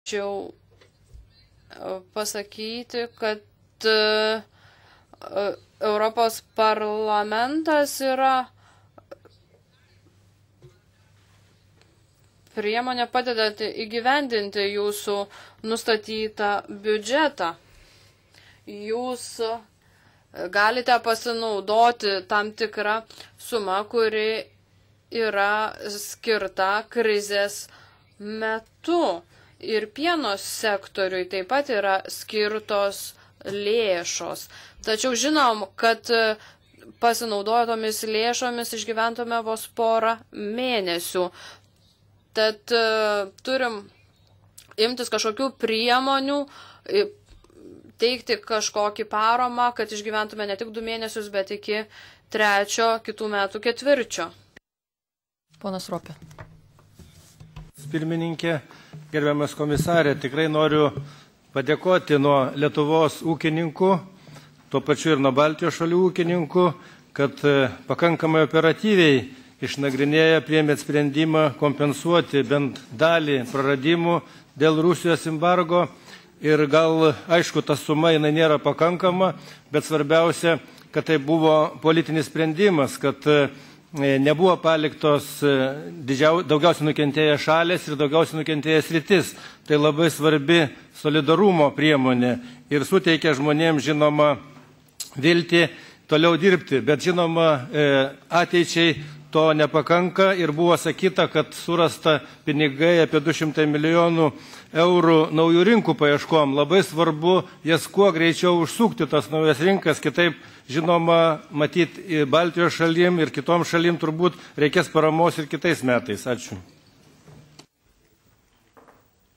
Norėčiau pasakyti, kad Europos parlamentas yra priemonė padedanti įgyvendinti jūsų nustatytą biudžetą. Jūs galite pasinaudoti tam tikrą sumą, kuri yra skirta krizės metu. Ir pieno sektoriui taip pat yra skirtos lėšos. Tačiau žinom, kad pasinaudoję tomis lėšomis išgyventume vos porą mėnesių. Tad turim imtis kažkokių priemonių, teikti kažkokį paramą, kad išgyventume ne tik 2 mėnesius, bet iki 3 kitų metų ketvirčio. Ponas Ropė. Pirmininkė, gerbiamas komisarė, tikrai noriu padėkoti nuo Lietuvos ūkininkų, tuo pačiu ir nuo Baltijos šalių ūkininkų, kad pakankamai operatyviai išnagrinėję priėmėt sprendimą kompensuoti bent dalį praradimų dėl Rusijos embargo. Ir gal, aišku, ta suma jinai nėra pakankama, bet svarbiausia, kad tai buvo politinis sprendimas, kad nebuvo paliktos daugiausiai nukentėję šalės ir daugiausiai nukentėję sritis. Tai labai svarbi solidarumo priemonė ir suteikia žmonėms, žinoma, viltį toliau dirbti. Bet, žinoma, ateičiai to nepakanka ir buvo sakyta, kad surasta pinigai apie 200 milijonų eurų naujų rinkų paieškom. Labai svarbu jas kuo greičiau užsukti tas naujas rinkas, kitaip, žinoma, matyti Baltijos šalim ir kitom šalim turbūt reikės paramos ir kitais metais. Ačiū.